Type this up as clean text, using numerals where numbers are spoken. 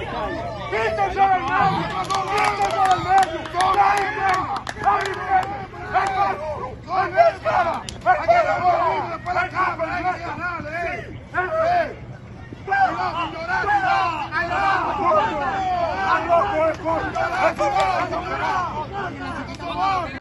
Quita o João Armando! Quita o João Armando! Vai em frente! Vai em frente! Vai cara! Vai cara! Vai cá, vai cá!